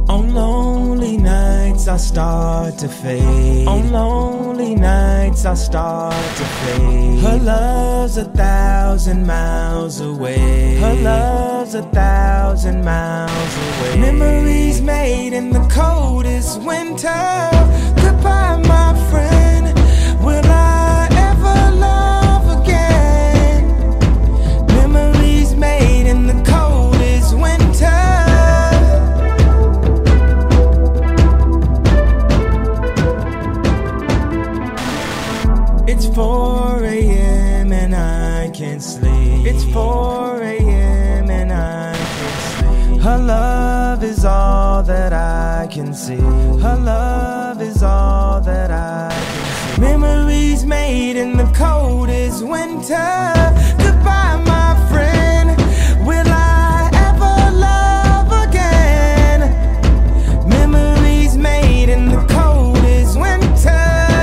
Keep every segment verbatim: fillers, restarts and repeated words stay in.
On lonely nights I start to fade. On lonely nights I start to fade. Her love's a thousand miles away. Her love's a thousand miles away. Memories made in the coldest winter. Goodbye, my friend. Will I ever love again? Memories made in the coldest winter. It's four A M and I can't sleep. It's four A M and I can't sleep. Her love is all that I can see. Her love is all that I can see. Memories made in the coldest winter. Goodbye, my friend. Will I ever love again? Memories made in the coldest winter.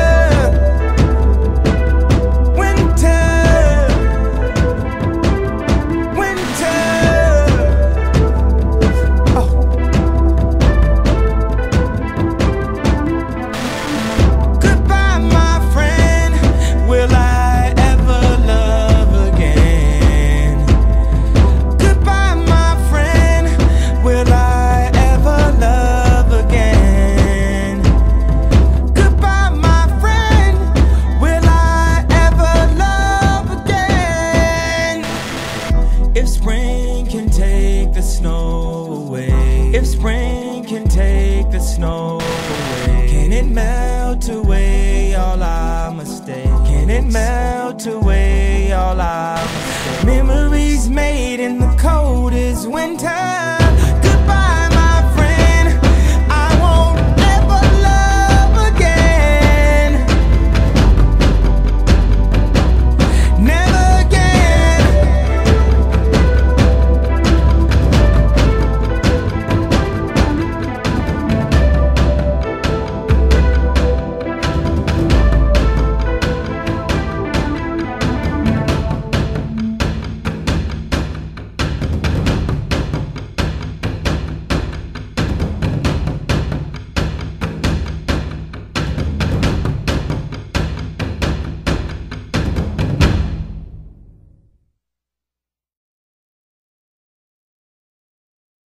If spring can take the snow away, if spring can take the snow away, can it melt away all our mistakes? Can it melt away all our mistakes? Memories made in the coldest winter.